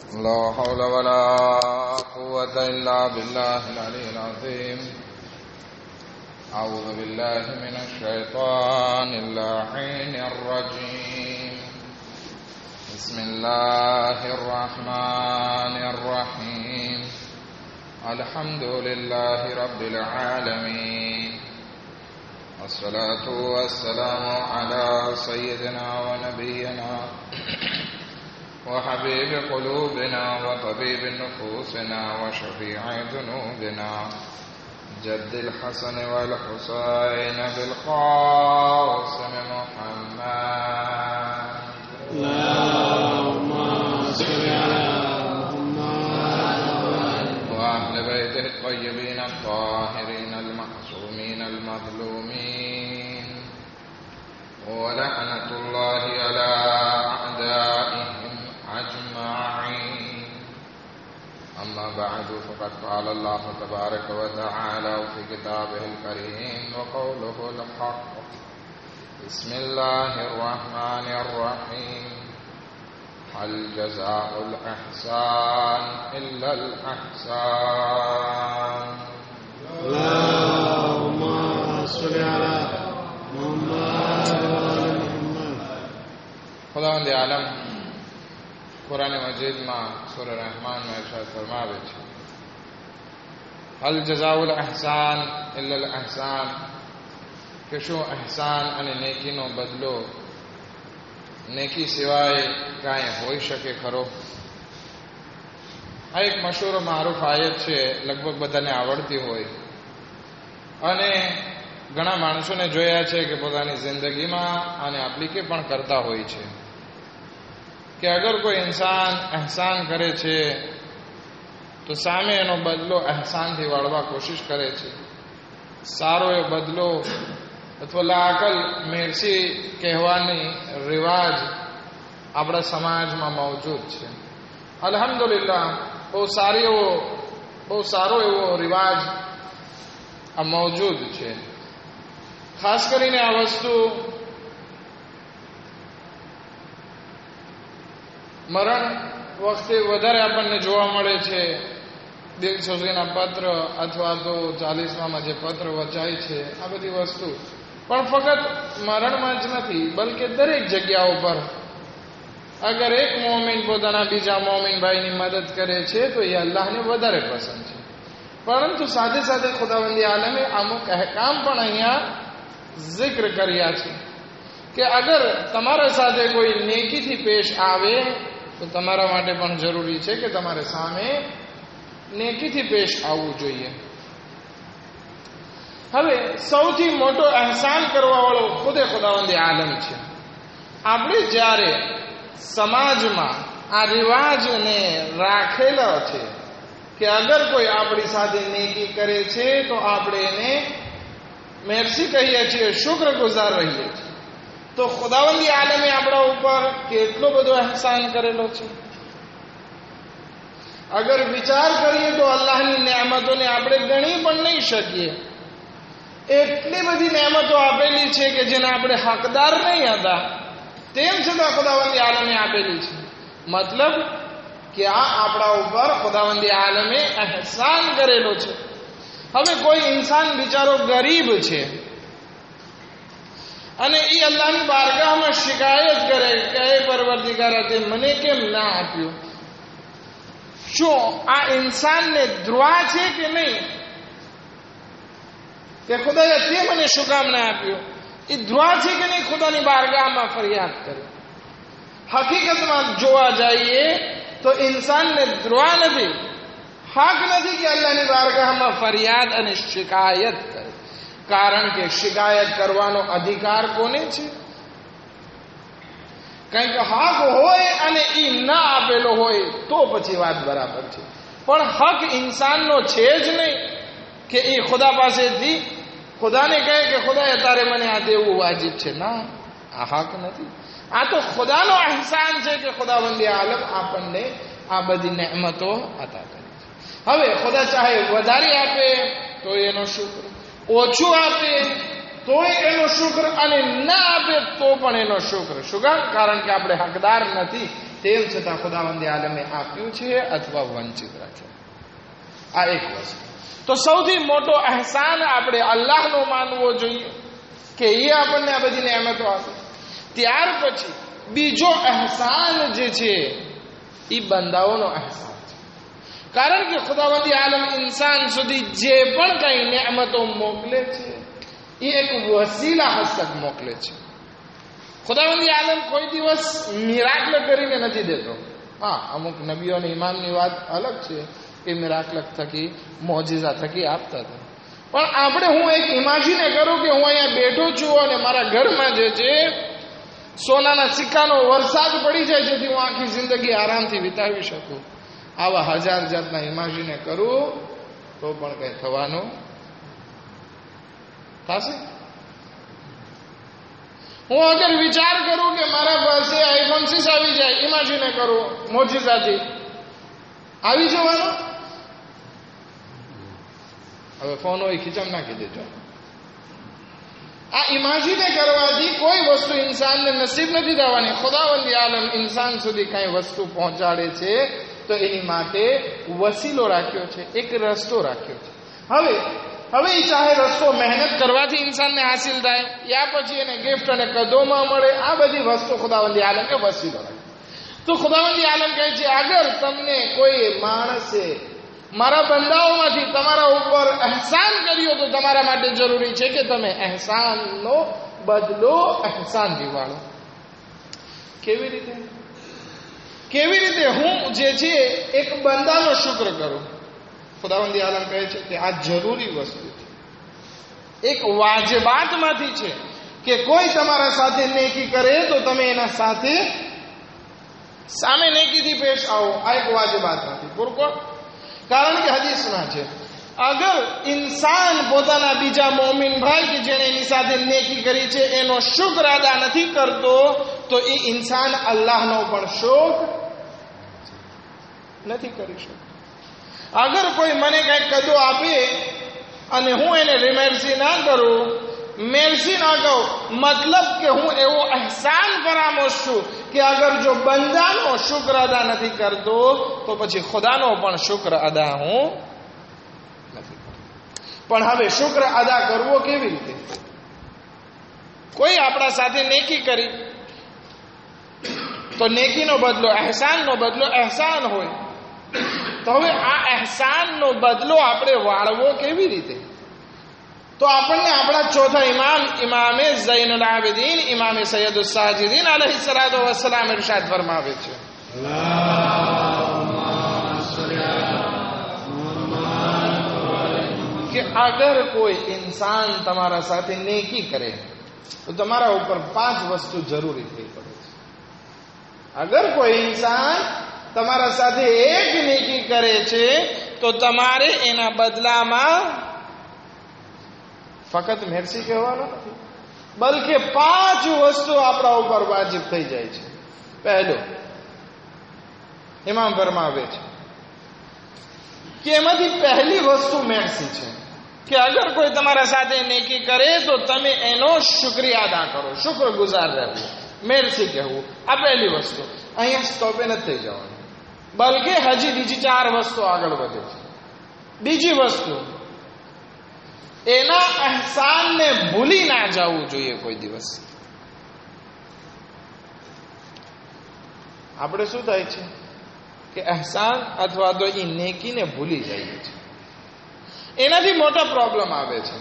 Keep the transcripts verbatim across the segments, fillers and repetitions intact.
لا حول ولا قوة إلا بالله العلي العظيم. أعوذ بالله من الشيطان اللعين الرجيم. بسم الله الرحمن الرحيم. الحمد لله رب العالمين، والصلاة والسلام على سيدنا ونبينا وحبيب قلوبنا وطبيب نفوسنا وشفيع ذنوبنا جد الحسن والحسين بالقاسم محمد. اللهم صل على محمد وأهل بيته الطيبين الطاهرين المعصومين المظلومين، ولعنة الله على أعدائهم أجمعين. أما بعد، فقد قال الله تبارك وتعالى في كتابه الكريم وقوله الحق. بسم الله الرحمن الرحيم. هل جزاء الإحسان إلا الإحسان. اللهم صل على محمد وعلى محمد. خداوند عالم قرآن مجید માં સૂરા રહેમાન માં ઇરશાદ ફરમાવે છે, હલ જઝાઉલ અહસાન ઇલ્લલ અહસાન, કે શું અહસાન અને નેકીનો બદલો નેકી સિવાય કાંઈ હોઈ શકે ખરો? આ એક મશહૂર મારૂફ આયત છે, લગભગ બધાને આવડતી હોય, અને ઘણા માણસોને જોયા છે કે પોતાની જિંદગીમાં આને એપ્લિકે પણ કરતા હોય છે કે અગર કોઈ ઇન્સાન અહેસાન કરે છે તો સામે એનો બદલો અહેસાનથી વાળવા કોશિશ કરે છે. સારો એ બદલો અથવા લાઅકલ મેરસી કહેવાની રિવાજ આપણા સમાજમાં મોજૂદ છે. અલ્હમ્દુલિલ્લાહ, બહુ સારી એવો બહુ સારો એવો રિવાજ આ મોજૂદ છે. ખાસ કરીને આ વસ્તુ મરણ વખતે વધારે આપણને જોવા મળે છે. દિલસોજીના પત્ર અથવા તો ચાલીસમાં જે પત્ર વચાય છે, આ બધી વસ્તુ પણ ફક્ત મરણમાં જ નથી, બલકે દરેક જગ્યાઓ પર અગર એક મોમિન પોતાના બીજા મોમિન ભાઈની મદદ કરે છે તો એ અલ્લાહને વધારે પસંદ છે. પરંતુ સાથે સાથે ખુદાવંદી આલમે અમુક અહેકામ પણ અહીંયા જિક્ર કર્યા છે કે અગર તમારા સાથે કોઈ નેકીથી પેશ આવે તો તમારા માટે પણ જરૂરી છે કે તમારે સામે નેકીથી પેશ આવવું જોઈએ. હવે સૌથી મોટો અહેસાન કરવાવાળો ખુદે ખુદાવંદ આલમ છે. આપણે જ્યારે સમાજમાં આ રિવાજને રાખેલો છે કે અગર કોઈ આપણી સાથે નેકી કરે છે તો આપણે એને મેરસી કહીએ છીએ, શુક્રગુજાર રહીએ છીએ, તો ખુદાવંદી આલમે આપણા ઉપર કેટલો બધો અહેસાન કરેલો છે. અગર વિચાર કરીએ તો અલ્લાહની નેમતોને આપણે ગણી પણ નહીં શકીએ. એટલી બધી નેમતો આપેલી છે કે જેના આપણે હકદાર નહીં હતા, તેમ છતાં ખુદાવંદી આલમે આપેલી છે. મતલબ કે આ આપણા ઉપર ખુદાવંદી આલમે અહેસાન કરેલો છે. હવે કોઈ ઇન્સાન બિચારો ગરીબ છે અને એ અલ્લાહની બારગાહમાં શિકાયત કરે કે એ પરવરદિગારા તે મને કેમ ના આપ્યું? શું આ ઇન્સાનને દ્રોહ છે કે નહીં કે ખુદાએ તે મને શું કામ ના આપ્યું? એ દ્રોહ છે કે નહીં ખુદાની બારગાહમાં ફરિયાદ કરે? હકીકતમાં જોવા જઈએ તો ઇન્સાનને દ્રોહ નથી, હક નથી કે અલ્લાહની બારગાહમાં ફરિયાદ અને શિકાયત કરે. કારણ કે શિકાયત કરવાનો અધિકાર કોને છે? કંઈક હક હોય અને એ ના આપેલો હોય તો પછી વાત બરાબર છે, પણ હક ઇન્સાનનો છે જ નહીં કે એ ખુદા પાસેથી ખુદાને કહે કે ખુદાએ તારે મને આ દેવું વાજિબ છે. ના, આ હક નથી. આ તો ખુદાનો અહેસાન છે કે ખુદાવંદી આલમ આપણને આ બધી નેમતો અતા કરી છે. હવે ખુદા ચાહે વધારે આપે તો એનો શુક્ર, ઓછું આપે તોય એનો શુક્ર, અને ના આપે તો પણ એનો શુક્ર. શું કામ? કારણ કે આપણે હકદાર નથી તેમ છતાં ખુદાવંદ આલમે આપ્યું છે અથવા વંચિત રાખ્યા. આ એક વસ્તુ. તો સૌથી મોટો અહેસાન આપણે અલ્લાહનો માનવો જોઈએ કે એ આપણને આ બધી નિયામતો આપે. ત્યાર પછી બીજો અહેસાન જે છે એ બંદાઓનો અહેસાન છે. કારણ કે ખુદાવંદ આલમ ઇન્સાન સુધી જે પણ કઈ નિયામતો મોકલે છે એ એક વસીલા હસ્તક મોકલે છે. ખુદાવંદ આલમ કોઈ દિવસ મિરાકલ કરીને નથી દેતો. હા, અમુક નબીઓ અને ઇમામની વાત અલગ છે કે મિરાકલ થકી મોજીઝા થકી આપતા હતા. પણ આપણે હું એક ઇમેજિન કરું કે હું અહીંયા બેઠો છું અને મારા ઘરમાં જે છે સોનાના સિક્કાનો વરસાદ પડી જાય જેથી હું આખી જિંદગી આરામથી વિતાવી શકું. આવા હજાર જાતના ઇમેજિન કરું તો પણ કઈ થવાનું થશે. હું અગર વિચાર કરું કે મારા પાસે આઈફોન સિક્સ આવી જાય, ઇમેજિન કરું મોજીઝાથી આવી જવાનો. હવે ફોન હોય ખીચામ નાખી દેજો. આ ઇમેજિન કરવાથી કોઈ વસ્તુ ઇન્સાનને નસીબ નથી થવાની. ખુદાવંદ આલમ ઇન્સાન સુધી કઈ વસ્તુ પહોંચાડે છે તો એની માટે વસીલો રાખ્યો છે, એક રસ્તો રાખ્યો છે. હવે હવે એ ચાહે રસ્તો મહેનત કરવાથી ઇન્સાનને હાસિલ થાય યા પછી એને ગિફ્ટ અને કદોમાં મળે, આ બધી વસ્તુ ખુદાવંદ આલમ કે વસીલો રાખે. તો ખુદાવંદ આલમ કહે છે અગર તમને કોઈ માણસે મારા બંદાઓમાંથી તમારા ઉપર અહેસાન કર્યો તો તમારા માટે જરૂરી છે કે તમે અહેસાનનો બદલો અહેસાન દિવાળો. કેવી રીતે? કેવી રીતે હું જે છે એક બંદાનો શુક્ર કરું? ખુદાવંદ આલમ કહે છે કે આ જરૂરી વસ્તુ છે, એક વાજિબાતમાંથી છે કે કોઈ તમારા સાથે નેકી કરે તો તમે એના સાથે સામે નેકીથી પેશ આવો. આ એક વાજિબાતમાંથી પૂરકો. કારણ કે હદીસમાં છે અગર ઇન્સાન પોતાના બીજા મોમિન ભાઈ કે જેણે એની સાથે નેકી કરી છે એનો શુક્ર અદા નથી કરતો તો એ ઇન્સાન અલ્લાહનો પણ શુક્ર નથી કરી શકતો. અગર કોઈ મને કઈ કદો આપે અને હું એને રિમેરસી ના કરું, મેરસી ના કહું, મતલબ કે હું એવો અહેસાન ફરામોશ છું કે અગર જો બંદાનો શુક્ર અદા નથી કરતો તો પછી ખુદાનો પણ શુક્ર અદા હું નથી કરતો. પણ હવે શુક્ર અદા કરવો કેવી રીતે? કોઈ આપણા સાથે નેકી કરી તો નેકીનો બદલો અહેસાનનો બદલો અહેસાન હોય. તો હવે આ અહેસાનનો બદલો આપણે વાળવો કેવી રીતે? તો આપણને આપણા ચોથા ઇમામ ઇમામે ઝૈનુલ આબિદીન ઇમામે સૈયદુસ સાજિદીન અલૈહિ સલાતુ વસ્સલામ ઇરશાદ ફરમાવે છે કે અગર કોઈ ઇન્સાન તમારા સાથે નેકી કરે તો તમારા ઉપર પાંચ વસ્તુ જરૂરી થઈ પડે છે. અગર કોઈ ઇન્સાન તમારા સાથે એક નેકી કરે છે તો તમારે એના બદલામાં ફક્ત મેરસી કહેવાનો નથી, બલકે પાંચ વસ્તુ આપણા ઉપર વાજિબ થઈ જાય છે. પહેલું ઇમામ ફરમાવે છે કે એમાંથી પહેલી વસ્તુ મેરસી છે કે અગર કોઈ તમારા સાથે નેકી કરે તો તમે એનો શુક્રિયા અદા કરો, શુક્ર ગુજાર રહેવું, મેરસી કહેવું. આ પહેલી વસ્તુ. અહીંયા સ્ટોપે નથી થઈ જવાનું, બલકે હજી બીજી ચાર વસ્તુ આગળ વધે છે. બીજી વસ્તુ, એના અહેસાનને ભૂલી ના જવું જોઈએ કોઈ દિવસ. આપણે શું થાય છે કે અહેસાન અથવા તો એ નેકીને ભૂલી જઈએ છીએ. એનાથી મોટા પ્રોબ્લેમ આવે છે.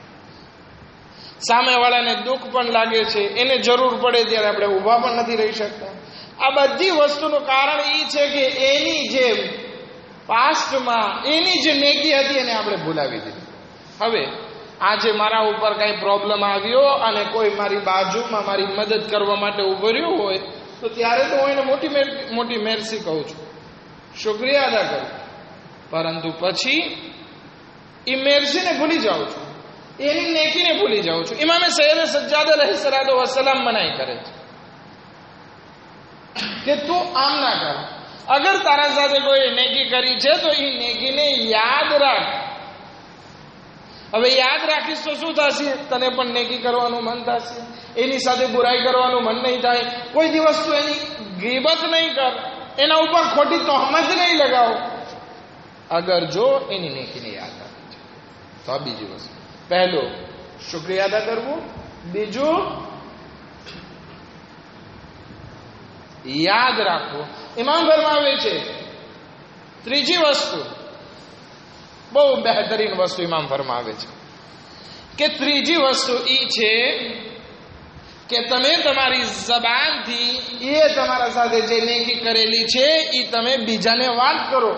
સામેવાળાને દુઃખ પણ લાગે છે, એને જરૂર પડે ત્યારે આપણે ઊભા પણ નથી રહી શકતા. આ બધી વસ્તુનું કારણ એ છે કે એની જે પાસ્ટમાં એની જે નેકી હતી એને આપણે ભૂલાવી દીધી. હવે આજે મારા ઉપર કઈ પ્રોબ્લેમ આવ્યો અને કોઈ મારી બાજુમાં મારી મદદ કરવા માટે ઉભો રહ્યો હોય તો ત્યારે તો હું એને મોટી મોટી મેરસી કહું છું, શુક્રિયા અદા કરું. પરંતુ પછી એ મેરસીને ભૂલી જાઉં છું, એની નેકીને ભૂલી જાઉં છું. ઇમામે સૈયદ સજ્જાદ અલૈહિ સલાતુ વસ્સલામ મનાઈ કરે છે કે તું આમ ના કર. અગર તારા સાથે કોઈ નેકી કરી છે તો એ નેકીને યાદ રાખ હવે યાદ રાખીશ તો શું થશે? તને પણ નેકી કરવાનું મન થશે, એની સાથે બુરાઈ કરવાનું મન નહીં થાય. કોઈ દિવસ તું એની ગીબત નહીં કર, એના ઉપર ખોટી તોહમત નહીં લગાવો, અગર જો એની નેકીને યાદ રાખે છે તો. આ બીજી વસ્તુ. પહેલું શુક્રિયા અદા કરવું, બીજું યાદ રાખવું. ઇમામ ફરમાવે છે ત્રીજી વસ્તુ, બહુ બહેતરીન વસ્તુ ઇમામ ફરમાવે છે કે ત્રીજી વસ્તુ એ છે કે તમે તમારી જબાનથી એ તમારા સાથે જે નેકી કરેલી છે એ તમે બીજાને વાત કરો.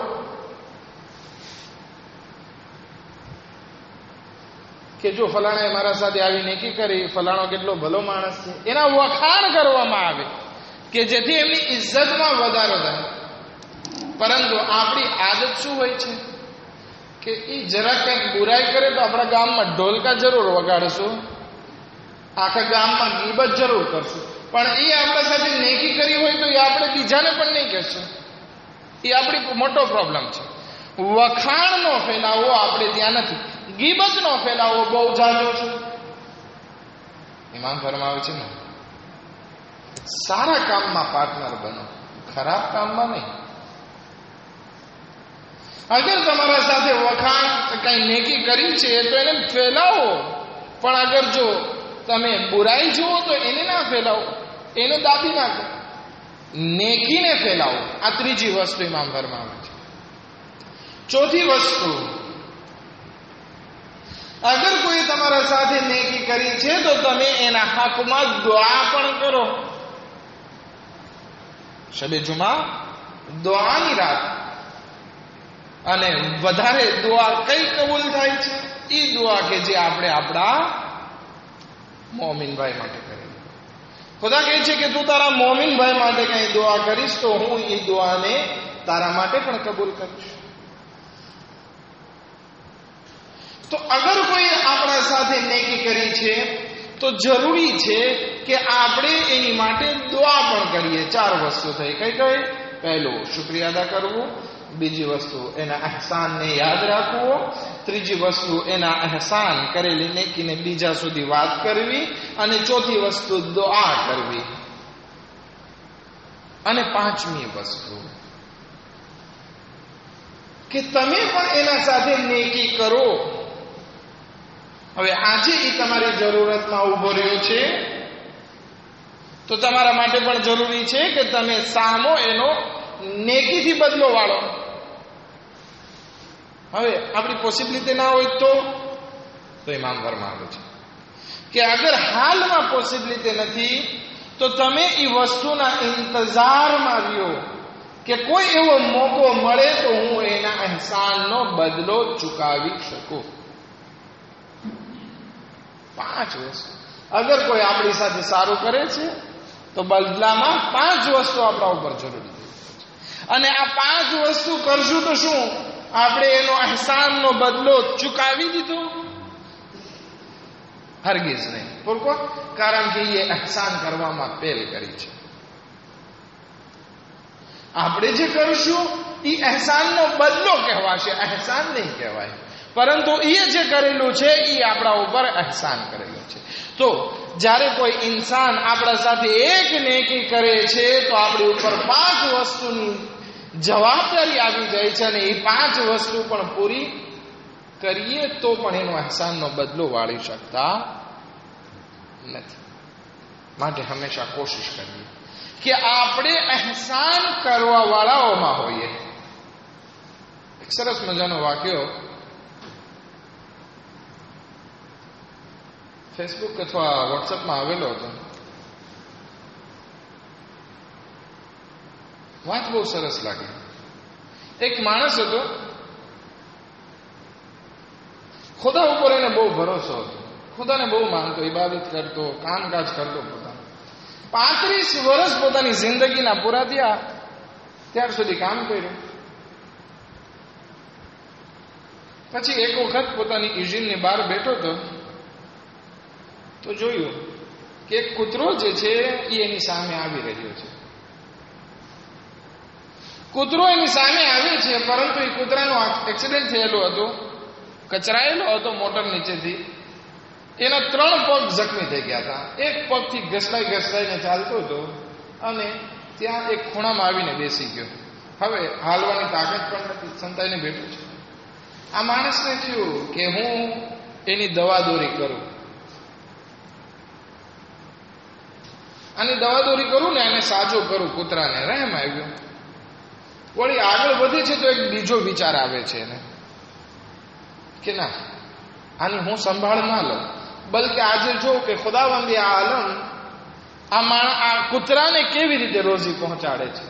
કે જો ફલાણાએ મારા સાથે આવી નેકી કરી, ફલાણો કેટલો ભલો માણસ છે, એના વખાણ કરવામાં આવે કે જેથી એમની ઇજ્જતમાં વધારો થાય. પરંતુ આપણી આદત શું હોય છે કે એ જરા કંઈક બુરાઈ કરે તો આપણા ગામમાં ઢોલકા જરૂર વગાડશું, આખા ગામમાં ગીબત જરૂર કરશું, પણ એ આપણા સાથે નેકી કરી હોય તો એ આપણે બીજાને પણ નહીં કહેશું. એ આપણી મોટો પ્રોબ્લેમ છે. વખાણનો ફેલાવો આપણે ત્યાં નથી, ગીબતનો ફેલાવો બહુ જાજો છે. ઇમામ ફરમાવે છે ને, સારા કામમાં પાર્ટનર બનો, ખરાબ કામમાં નહીં. અગર તમારા સાથે વખાણ કઈ નેકી કરી છે તો એને ફેલાવો, પણ અગર જો તમે બુરાઈ જુઓ તો એને ના ફેલાવો, એને દાબી નાખો, નેકીને ફેલાવો. આ ત્રીજી વસ્તુ ઇમામ ફરમાવે છે. ચોથી વસ્તુ, અગર કોઈ તમારા સાથે નેકી કરી છે તો તમે એના હકમાં દુઆ પણ કરો. શબે જુમા દુઆની રાત, અને વધારે દુઆ કઈ કબૂલ થાય છે? એ દુઆ કે જે આપણે આપણા મોમિન ભાઈ માટે કરીએ. ખુદા કહે છે કે તું તારા મોમિન ભાઈ માટે કઈ દુઆ કરીશ તો હું એ દુઆને તારા માટે પણ કબૂલ કરીશ. તો અગર કોઈ આપણા સાથે નેકી કરી છે તો જરૂરી છે કે આપણે એની માટે દુઆ પણ કરીએ. ચાર વસ્તુ થઈ. કઈ કઈ? પહેલું શુક્રિયા અદા કરવું, બીજી વસ્તુ એના અહેસાનને યાદ રાખવો, ત્રીજી વસ્તુ એના અહેસાન કરેલી નેકીને બીજા સુધી વાત કરવી, અને ચોથી વસ્તુ દુઆ કરવી, અને પાંચમી વસ્તુ કે તમે પણ એના સાથે નેકી કરો. હવે આજે એ તમારી જરૂરતમાં ઉભો રહ્યો છે તો તમારા માટે પણ જરૂરી છે કે તમે સામો એનો નેકીથી બદલો વાળો. હવે આપણી પોસિબિલિટી ના હોય તો તો ઇમામ ફરમાવે છે કે અગર હાલમાં પોસિબિલિટી નથી તો તમે એ વસ્તુના ઇંતજારમાં રહ્યો કે કોઈ એવો મોકો મળે તો હું એના અહેસાનનો બદલો ચૂકવી શકું. પાંચ વસ્તુ. અગર કોઈ આપણી સાથે સારું કરે છે તો બદલામાં પાંચ વસ્તુ આપણા ઉપર જરૂરી છે, અને આ પાંચ વસ્તુ કરશું તો શું આપણે એનો અહેસાનનો બદલો ચૂકવી દીધો? હરગીઝ નહીં. પૂરકો કારણ કે એ અહેસાન કરવામાં પહેલ કરી છે. આપણે જે કરશું એ અહેસાનનો બદલો કહેવાશે, અહેસાન નહીં કહેવાય. પરંતુ એ જે કરેલું છે એ આપણા ઉપર અહેસાન કરેલું છે. તો જ્યારે કોઈ ઇન્સાન આપણા સાથે એક નેકી કરે છે તો આપણી ઉપર પાંચ વસ્તુની જવાબદારી આવી જાય છે, અને એ પાંચ વસ્તુ પણ પૂરી કરીએ તો પણ એનો અહેસાનનો બદલો વાળી શકતા નથી. માટે હંમેશા કોશિશ કરીએ કે આપણે અહેસાન કરવા વાળાઓમાં હોઈએ. એક સરસ મજાનો વાક્યો ફેસબુક અથવા વોટ્સએપમાં આવેલો હતો. વાત બહુ સરસ લાગી. એક માણસ હતો, ખુદા ઉપર એને બહુ ભરોસો હતો, ખુદાને બહુ માનતો, ઇબાદત કરતો, કામકાજ કરતો. પોતાનું પાંત્રીસ વર્ષ પોતાની જિંદગીના પૂરા થયા ત્યાર સુધી કામ કર્યું. પછી એક વખત પોતાની ઇજિનની બહાર બેઠો હતો તો જોયું કે એક કૂતરો જે છે એ એની સામે આવી રહ્યો છે. કૂતરો એની સામે આવે છે, પરંતુ એ કૂતરાનો એક્સિડન્ટ થયેલો હતો કચરાયેલો હતો મોટર નીચેથી, એના ત્રણ પગ જખમી થઈ ગયા હતા. એક પગથી ઘસડાઈ ઘસડાઈને ચાલતો હતો અને ત્યાં એક ખૂણામાં આવીને બેસી ગયો. હવે હાલવાની તાકાત પણ નથી, સંતાઈને બેઠું છે. આ માણસને થયું કે હું એની દવાદોરી કરું, આની દવાદોરી કરું ને એને સાજો કરું. કૂતરાને રહેમ આવ્યો. વળી આગળ વધે છે તો એક બીજો વિચાર આવે છે એને કે ના, આની હું સંભાળ ના લઉં, બલકે આજે જો કે ખુદાવંદી આ આલમ આ માણ આ કૂતરાને કેવી રીતે રોજી પહોંચાડે છે.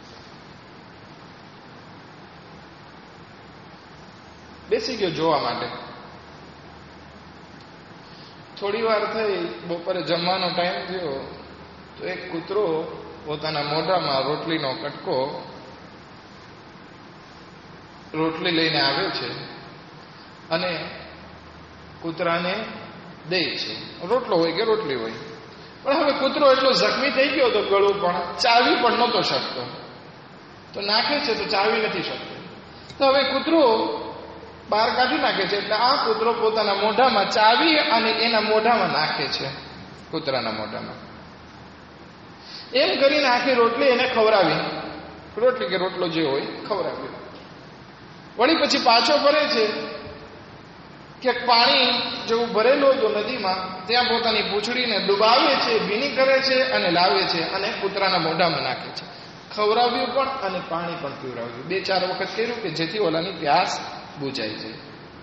બેસી ગયો જોવા માટે. થોડી વાર થઈ, બપોરે જમવાનો ટાઈમ થયો તો એક કૂતરો પોતાના મોઢામાં રોટલીનો કટકો રોટલી લઈને આવે છે અને કૂતરાને દે છે. રોટલો હોય કે રોટલી હોય, પણ હવે કૂતરો એટલો જખમી થઈ ગયો તો ગળું પણ ચાવી પણ નહોતો શકતો, તો નાખે છે તો ચાવી નથી શકતો. તો હવે કૂતરો બહાર કાઢી નાખે છે, એટલે આ કૂતરો પોતાના મોઢામાં ચાવી અને એના મોઢામાં નાખે છે, કૂતરાના મોઢામાં. એમ કરીને આખી રોટલી એને ખવડાવી, રોટલી કે રોટલો જે હોય ખવડાવી. વળી પછી પાછો ફરે છે કે પાણી જેવું ભરેલું હતું નદીમાં, ત્યાં પોતાની પૂંછડીને ડુબાવે છે, ભીની કરે છે અને લાવે છે અને કૂતરાના મોઢામાં નાખે છે. ખવડાવ્યું પણ અને પાણી પણ પીવડાવ્યું. બે ચાર વખત કર્યું કે જેથી ઓલાની પ્યાસ બુજાઈ જાય.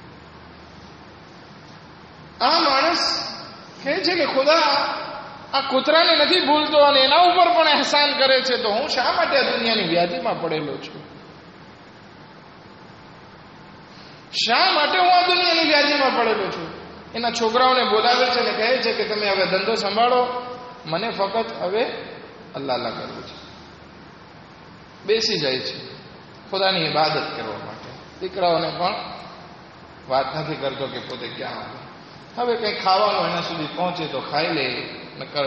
આ માણસ કહે છે કે ખુદા આ કૂતરાને નથી ભૂલતો અને એના ઉપર પણ અહેસાન કરે છે, તો હું શા માટે આ દુનિયાની વ્યાધિમાં પડેલો છું? શા માટે હું આ દુનિયાની વ્યાધિમાં પડેલો છું? એના છોકરાઓને બોલાવે છે અને કહે છે કે તમે હવે ધંધો સંભાળો, મને ફક્ત હવે અલ્લાહ અલ્લાહ કરવું છે. બેસી જાય છે ખુદાની ઇબાદત કરવા માટે. દીકરાઓને પણ વાત નથી કરતો કે પોતે ક્યાં આવે. હવે કંઈ ખાવાનું એના સુધી પહોંચે તો ખાઈ લે, નકર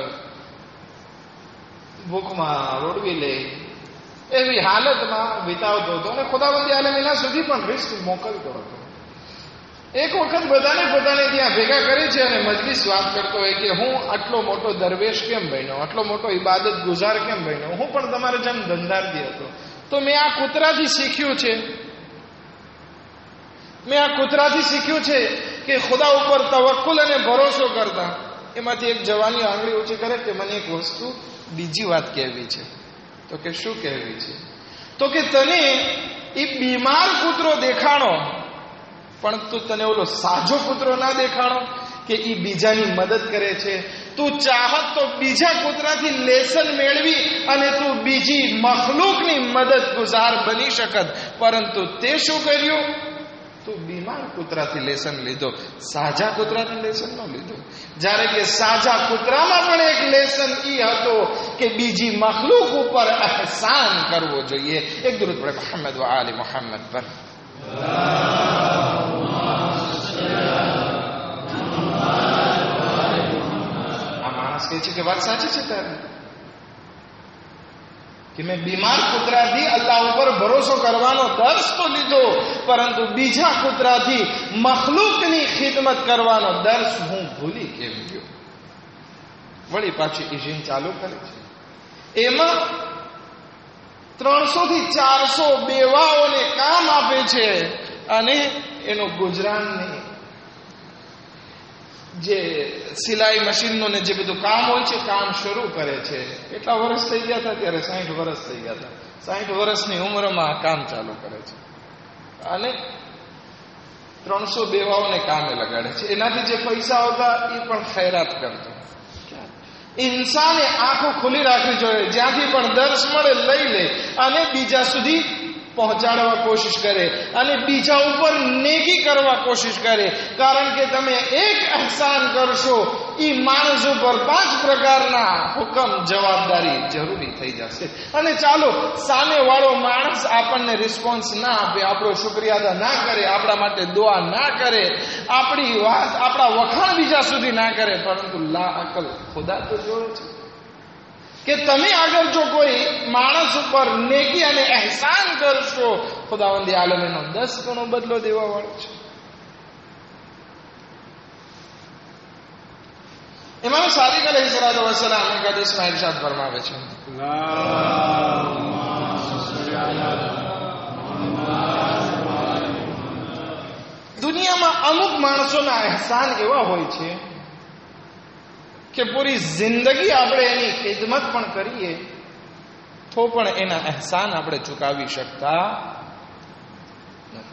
ભૂખમાં રોડવી લે. એવી હાલતમાં વિતાવતો હતો અને ખુદાવંદી આલમ એના સુધી પણ રિસ્ક મોકલતો હતો. એક વખત બધાને પોતાને ત્યાં ભેગા કરે છે અને મજલિસ વાત કરતો હોય કે હું આટલો મોટો દરવેશ કેમ બન્યો, આટલો મોટો ઇબાદત ગુજાર કેમ બન્યો, હું પણ તમારે જેમ ધંધાર્થી હતો. તો મેં આ કૂતરાથી શીખ્યું છે મેં આ કૂતરાથી શીખ્યું છે કે ખુદા ઉપર તવક્કુલ અને ભરોસો કરતા. એમાંથી એક જવાની આંગળી ઊંચી કરે કે મને એક વસ્તુ બીજી વાત કહેવી છે. તો કે શું કહેવી છે? તો કે તને એ બીમાર કૂતરો દેખાણો, પણ તું તને ઓલો સાજો કૂતરો ના દેખાણો કે એ બીજાની મદદ કરે છે. તું ચાહત તો બીજા કૂતરાથી લેસન મેળવી અને તું બીજી મખલૂકની મદદ ગુજાર બની શકત, પરંતુ તે શું કર્યું? તું બીમાર કૂતરાથી લેસન લીધો, સાજા કૂતરાથી લેસન ન લીધો. જ્યારે કે સાજા કૂતરામાં પણ એક લેસન ઈ હતો કે બીજી મખલૂક ઉપર અહેસાન કરવો જોઈએ. એક દરૂદ પડે મોહમ્મદ વ આલી મોહમ્મદ પર. આ માણસ કહે છે કે વાત સાચી છે તારી, કે મેં બીમાર કૂતરાથી અલ્લાહ ઉપર ભરોસો કરવાનો દર્શ તો લીધો, પરંતુ બીજા કૂતરાથી મખલૂકની ખિદમત કરવાનો દર્શ હું ભૂલી કેમ ગયો. વળી પાછી ઇજિન ચાલુ કરે છે. એમાં ત્રણસો થી ચારસો બેવાઓને કામ આપે છે અને એનો ગુજરાનની જે સિલાઈ મશીનનું ને જે બધું કામ હોય છે કામ શરૂ કરે છે. કેટલા વર્ષ થઈ ગયા હતા ત્યારે? સાઠ વર્ષ થઈ ગયા હતા. સાઠ વર્ષની ઉંમરમાં કામ ચાલુ કરે છે અને ત્રણસો બેવાઓને કામે લગાડે છે. એનાથી જે પૈસા આવતા એ પણ ખૈરાત કરતો. ઇન્સાને આંખો ખુલ્લી રાખવી જોઈએ, જ્યાંથી પણ દર્શ મળે લઈ લે અને બીજા સુધી પહોંચાડવા કોશિશ કરે અને બીજા ઉપર નેકી કરવા કોશિશ કરે. કારણ કે તમે એક અહેસાન કરશો, એ માણસ ઉપર પાંચ પ્રકારના હુકમ જવાબદારી જરૂરી થઈ જશે. અને ચાલો સામે વાળો માણસ આપણને રિસ્પોન્સ ના આપે, આપણો શુક્રિયા અદા ના કરે, આપણા માટે દુઆ ના કરે, આપણી વાત આપણા વખાણ બીજા સુધી ના કરે, પરંતુ લા અકલ ખુદા તો જોવે છે કે તમે આગળ જો કોઈ માણસ ઉપર નેકી અને અહેસાન કરશો, ખુદાવંદી આલમ એનો દસ ગણો બદલો દેવા વાળો છે. ઇમામ સાદિક અલૈહિસ્સલાતુ વસ્સલામ એક હદીસમાં ઇરશાદ ફરમાવે છે, દુનિયામાં અમુક માણસોના અહેસાન એવા હોય છે કે પૂરી જિંદગી આપણે એની ખિદમત પણ કરીએ તો પણ એના અહેસાન આપણે ચૂકવી શકતા નથી.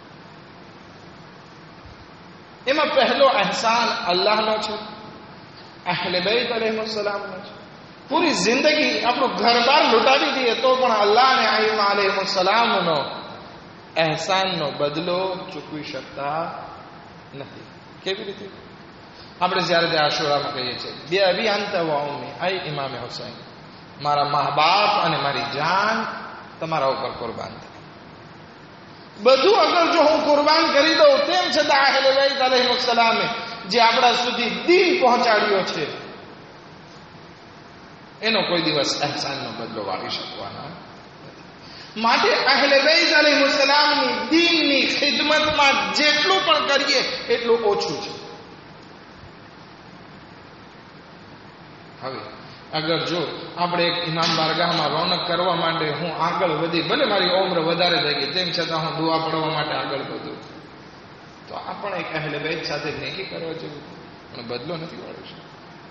એમાં પહેલો અહેસાન અલ્લાહનો છે, અહલે બૈત અલૈહિસ્સલામનો છે. પૂરી જિંદગી આપણું ઘર-બાર લૂંટાવી દઈએ તો પણ અલ્લાહ અને આઈમા અલૈહિસ્સલામનો અહેસાનનો બદલો ચૂકવી શકતા નથી. કેવી રીતે? આપણે જ્યારે તે આશુરામાં કહીએ છીએ, બે અભી અંતા વ ઉમ્મી, આય ઇમામે હુસૈન, મારા મા બાપ અને મારી જાન તમારા ઉપર કુરબાન થાય. બધું અગર જો હું કુરબાન કરી દઉં તેમ છતાં અહલે બૈત અલૈહિસ્સલામે જે આપણા સુધી દીન પહોંચાડ્યો છે એનો કોઈ દિવસ અહેસાનનો બદલો વાળી શકવાના નથી. માટે અહલે બૈત અલૈહિસ્સલામની દીનની ખિદમતમાં જેટલું પણ કરીએ એટલું ઓછું છે. હવે અગર જો આપણે એક ઇમામ બારગાહમાં રોનક કરવા માટે હું આગળ વધી, ભલે મારી ઉંમર વધારે થઈ ગઈ તેમ છતાં હું દુઆ પડવા માટે આગળ વધું, તો આ પણ એક અહલે બૈત સાથે નેકી કરવા જેવું, પણ બદલો નથી વાળી શકતો.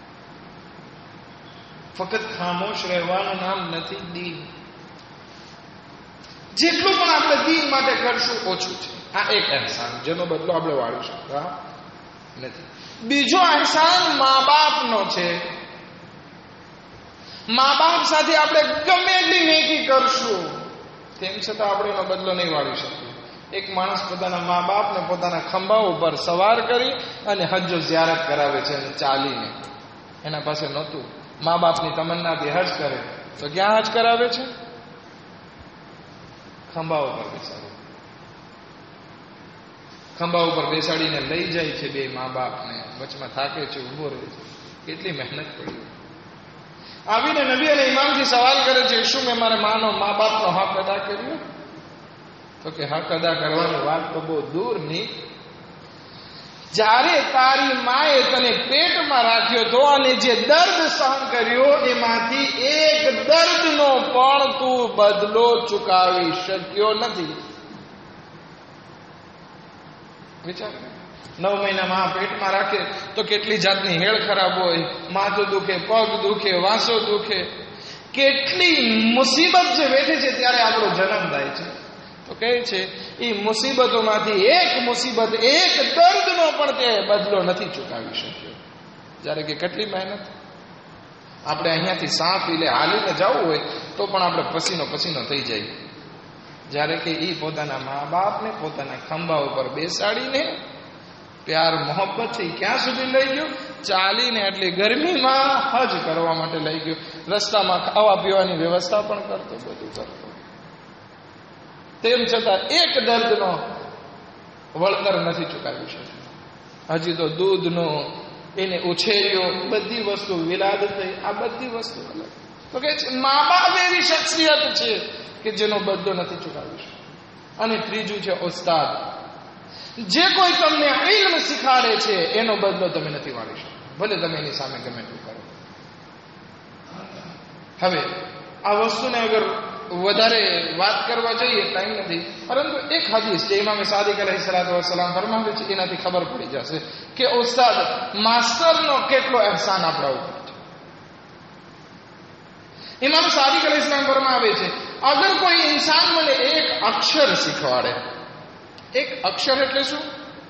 ફક્ત ખામોશ રહેવાનું નામ નથી દીન. જેટલું પણ આપણે દીન માટે કરશું ઓછું છે. આ એક અહેસાન જેનો બદલો આપણે વાળી શકતા નથી. બીજો અહેસાન મા બાપનો છે. મા બાપ સાથે આપણે ગમે એટલી નેકી કરશું તેમ છતાં આપણે એનો બદલો નહીં વાળી શકીએ. એક માણસ પોતાના મા બાપને પોતાના ખંભા ઉપર સવાર કરી અને હજ્જો ઝિયારત કરાવે છે અને ચાલીને. એના પાસે નહોતું, મા બાપની તમન્નાથી હજ કરે તો ક્યાં હજ કરાવે છે? ખંભા ઉપર બેસાડે. ખંભા ઉપર બેસાડીને લઈ જાય છે બે મા બાપને, વચમાં થાકે છે, ઉભો રહે છે. કેટલી મહેનત પડી. આવીને નબી અને ઇમામથી સવાલ કરે છે, શું મેં મારા માનો મા બાપનો હક અદા કર્યો? તો કે હક અદા કરવાની વાત તો બહુ દૂરની. જ્યારે તારી માએ તને પેટમાં રાખ્યો તો અને જે દર્દ સહન કર્યો એમાંથી એક દર્દનો પણ તું બદલો ચૂકવી શક્યો નથી. વિચાર, નવ મહિના માં પેટમાં રાખે તો કેટલી જાતની હેળ ખરાબ હોય, માથું દુખે, પગ દુખે, વાંસો દુખે, કેટલી મુસીબત જે વેઠે છે ત્યારે આપણો જન્મ થાય છે. તો કહે છે એ મુસીબતોમાંથી એક મુસીબત, એક દર્દનો પણ તે બદલો નથી ચૂકવી શક્યો. જ્યારે કે કેટલી મહેનત. આપણે અહીંયાથી સાત વિલે હાલીને જવું હોય તો પણ આપણે પસીનો પસીનો થઈ જાય. જ્યારે કે એ પોતાના મા બાપને પોતાના ખંભા ઉપર બેસાડીને પ્યાર મોહબ્બતથી ક્યાં સુધી લઈ ગયો? ચાલીને એટલી ગરમીમાં હજ કરવા માટે લઈ ગયો. રસ્તામાં ખાવા પીવાની વ્યવસ્થા પણ કરતો, બધું કરતો. તેમ છતાં એક દર્દનો વળતર નથી ચૂકવી શક્યો. હજી તો દૂધનો એને ઉછેર્યો, બધી વસ્તુ વિલાદ થઈ, આ બધી વસ્તુ અલગ. તો કે મા બાપ એવી શખ્સિયત છે કે જેનો બદલો નથી ચૂકવી શકતો. અને ત્રીજું છે ઉસ્તાદ. જે કોઈ તમને ઇલ્મ શીખાડે છે એનો બદલો તમે નથી વાળી શકતા, ભલે તમે એની સામે ગમે એટલું કરો. હવે આ વસ્તુને અગર વધારે વાત કરવા જઈએ, ટાઈમ નથી, પરંતુ એક હદીસ જે ઇમામે સાદિક અલૈહિસ્સલાતુ વસ્સલામ ફરમાવે છે એનાથી ખબર પડી જશે કે ઉસ્તાદ માસ્ટરનો કેટલો અહેસાન આપણા ઉપર છે. ઇમામ સાદિક અલૈહિસ્સલામ ફરમાવે છે, અગર કોઈ ઇન્સાન મને એક અક્ષર શીખવાડે. એક અક્ષર એટલે શું?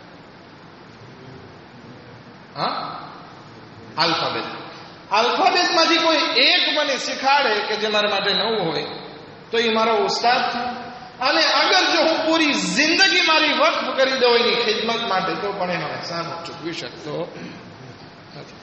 હા, આલ્ફાબેટ. આલ્ફાબેટમાંથી કોઈ એક મને શીખાડે કે જે મારા માટે નવું હોય તો એ મારો ઉસ્તાદ છે. અને અગર જો હું પૂરી જિંદગી મારી વક્ફ કરી દઉં એની ખિદમત માટે તો પણ એનો અહેસાન ચૂકવી શકતો નથી.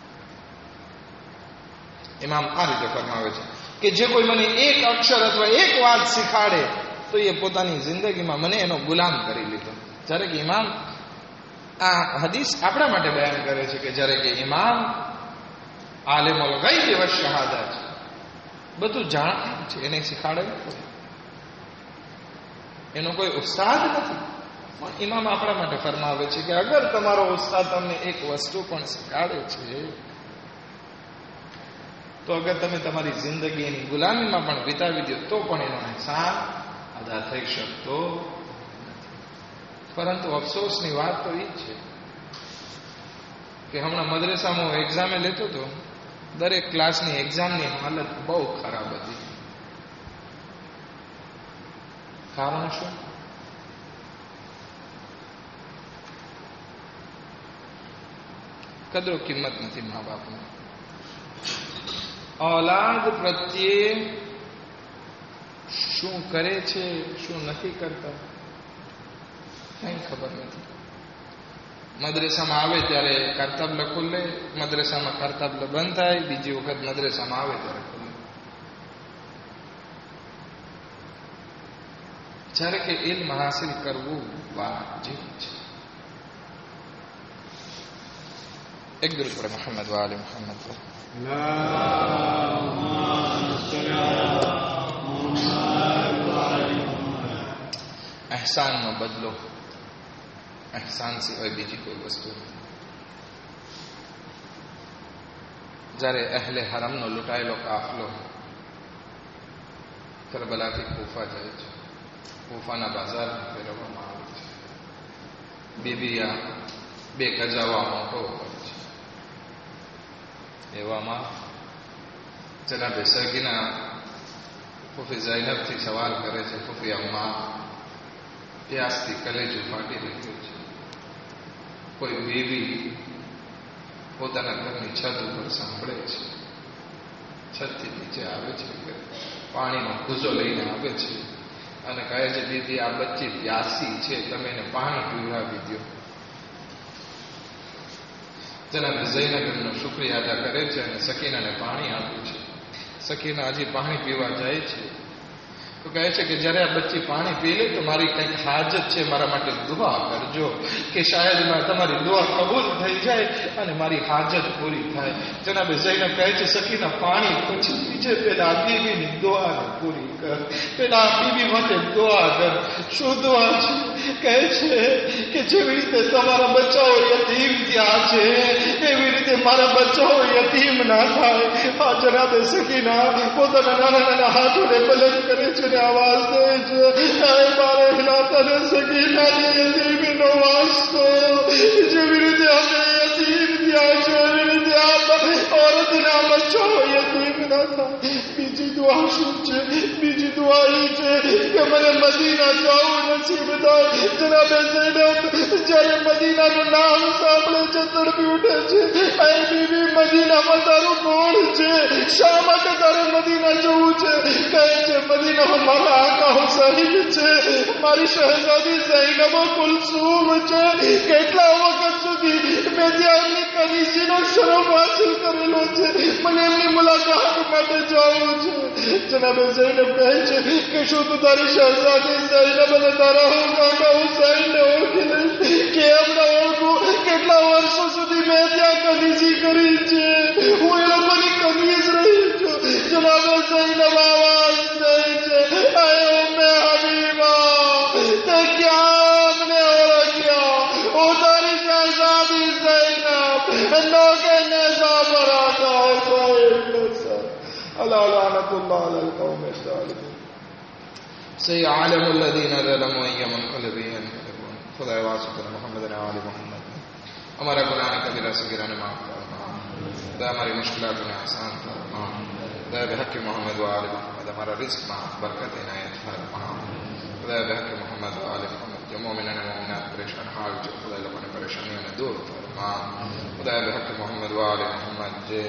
ઇમામ આ રીતે ફરમાવે છે કે જે કોઈ મને એક અક્ષર અથવા એક વાત શીખાડે તો એ પોતાની જિંદગીમાં મને એનો ગુલામ કરી લીધો. જ્યારે કે ઇમામ આ હદીસ આપણા માટે બયાન કરે છે કે જ્યારે કે ઇમામ આલિમુલ ગૈબ વ શહાદા છે, બધું જાણે છે, એને શીખાડે નથી, એનો કોઈ ઉસ્તાદ નથી. પણ ઇમામ આપણા માટે ફરમાવે છે કે અગર તમારો ઉસ્તાદ તમને એક વસ્તુ પણ શીખાડે છે તો અગર તમે તમારી જિંદગી એની ગુલામીમાં પણ વિતાવી દો તો પણ એનો અહેસાન અદા થઈ શકતો નથી. પરંતુ અફસોસની વાત તો એ જ છે કે હમણાં મદ્રેસામાં હું એક્ઝામે લેતો હતો, દરેક ક્લાસની એક્ઝામની હાલત બહુ ખરાબ હતી. કારણ શું? કદરો કિંમત નથી મા બાપની. ઔલાદ પ્રત્યે શું કરે છે, શું નથી કરતા, કઈ ખબર નથી. મદ્રેસામાં આવે ત્યારે કરતબલ ખુલ્લે, મદ્રેસામાં કરતબલ બંધ થાય, બીજી વખત મદ્રેસામાં આવે ત્યારે ખુલ્લે. જ્યારે કે ઇલ્મ હાસિલ કરવું વાજિબ છે. એક દુરૂદ પર મોહમ્મદ વ આલે મોહમ્મદ પર અહેસાનનો બદલો અહેસાન સિવાય બીજી કોઈ વસ્તુ નથી. જ્યારે અહેલે હરમનો લૂંટાયેલો કાફલો કરબલાથી કૂફા જાય છે, કૂફાના બાજારમાં ફેરવવામાં આવે છે, બીબીયા બે ગજાવા મોટો હોય છે. એવામાં જનાબે સગીના ફૂફી ઝૈનબથી સવાલ કરે છે, ફૂફી અમ્મા, પ્યાસથી કલેજું ફાટી રહ્યું છે. કોઈ બીવી પોતાના ઘરની છત ઉપર સાંભળે છે, છતથી નીચે આવે છે, પાણીનો કૂઝો લઈને આવે છે અને કહે છે, દીદી આ બચ્ચી પ્યાસી છે, તમે એને પાણી પીવડાવી દો. જનાબે ઝૈનબનો શુક્રિયા અદા કરે છે અને સકીનાને પાણી આપે છે. સકીના હજી પાણી પીવા જાય છે તો કહે છે કે જ્યારે આ બચ્ચી પાણી પી લે તો મારી કંઈક હાજત છે, મારા માટે દુઆ કરજો કે શાયદ તમારી દુઆ કબૂલ થઈ જાય અને મારી હાજત પૂરી થાય. જનાબે ઝૈનબ કહે છે, સકીના પાણી પછી પીજે, પેલા બીબીની દુઆને પૂરી કર, પેલા બીબી માટે દુઆ કર. શું દુઆ છે? કહે છે કે જેવી રીતે તમારા બચ્ચાઓ યતીમ થયા છે એવી રીતે મારા બચ્ચાઓ યતીમ ના થાય. આ જનાબે સકીના પોતાના નાના નાના હાથોને બલંદ કરે છે, આવાજ દે છે, મારે તને સકીનાની યતીમીનો વાસ્તો, જેવી રીતે અમે યતીમ થયા છે એવી રીતે આ ઓરતના બચ્ચો યતીમ ના થાય. બીજી દુઆ શું છે? બીજી દુઆ એ છે કે મને મદીના જવું નસીબ થાય. જનાબે ઝૈનબ જ્યારે મદીનાનું નામ સાંભળે છે તડપી ઉઠે છે. એ બીબી, મદીનામાં તારું કોણ છે? શા માટે તારે મદીના જવું છે? કહે છે, મદીનામાં મારા આકા હુસૈન છે, મારી શહેજાદી ઝૈનબ કુલસુમ છે. કેટલા વખત સુધી મેં ત્યાં એમની કનીસીનો શરફ હાસિલ કરેલો છે, મને એમની મુલાકાત માટે જવું છે. જનાબે ઝૈનબ કહે છે કે શું તું તારી શહેજાદી ઝૈનબ અને તારા હું કાકા હુસૈનને ઓળખી લઈશ? કેમ ન ઓળખું? કેટલા વર્ષો સુધી મેં ત્યાં કનીસી કરી છે, હું એ લોકોની કનીસ રહી છું. જનાબે ઝૈનબ આવાજ દે છે, આયો મેં હબીબા, તે ક્યાં અમને ઓળખ્યા? ઓ તારી શહેજાદી ઝૈનબ નો કે નેઝા પર આકા હુસૈન. અલા લાનતુલ્લાહ અલલ કૌમિ ઝાલિમીન. سيعلم الذين ظلموا أي منقلب ينقلبون. خدا واسط محمد و آل محمد. ہمارا گناہ کبیرہ صغیرہ نے معاف فرما. خدا ہماری مشکلات نے آسان فرما. خدا بحق محمد و آل محمد ہمارا رزق میں برکت عنایت فرما. خدا بحق محمد و آل محمد جو مومنان و مومنات پریشان حال جو خدا لوگوں نے پریشانیوں نے دور فرما. خدا بحق محمد و آل محمد જે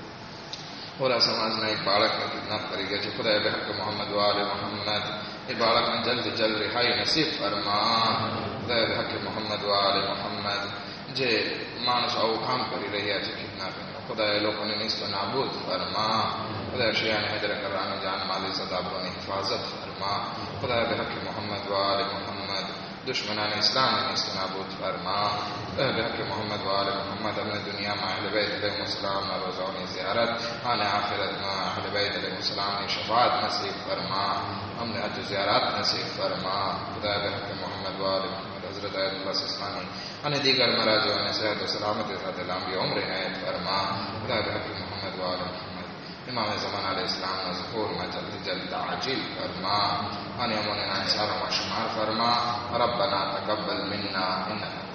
ઓરા સમાજના એક બાળકને કિડનેપ કરી ગયા છે, ખુદાએ બહક મોહમ્મદ વાલ મોહમ્મદ એ બાળકને જલ્દ જલ્દ રિહાઈ નસીબ ફરમા. ખુદાએ બહક મોહમ્મદ વાલ મોહમ્મદ જે માણસ આવું કામ કરી રહ્યા છે કિડનેપિંગનું, ખુદાએ લોકોને નિસ્તો નાબૂદ ફરમા. ખુદાએ શિયાને હૈદર કરરાની જાન માલી સદાબરોની હિફાજત ફરમા. ખુદાએ બહક મોહમ્મદ વાલ મોહમ્મદ दुश्मनान इस्लाम ने निस्त नाबूद फरमा. बहक मोहम्मद वाल मोहम्मद हमने दुनिया में अहले बैत अलैहिस्सलाम ना रोज़ाओं ज़ियारत, आने आखिरत में अहले बैत अलैहिस्सलाम ने शफाअत नसीब फरमा. हमने हज ज़ियारत नसीब फरमा. खुदा बहक मोहम्मद वाल मोहम्मद हज़रत आयतुल्लाह सिस्तानी अने दीगर मराजों ने सेहत व सलामती साथ लंबी उम्र इनायत फरमा. खुदा बहक मोहम्मद वाल मोहम्मद इमाम ज़मान अलैहिस्सलाम ना ज़हूर में जल्दी जल्दी ताजील फरमा और अमोने ना इंसारों में शुमार फरमा। रब्बना तक़ब्बल मिन्ना इन्नका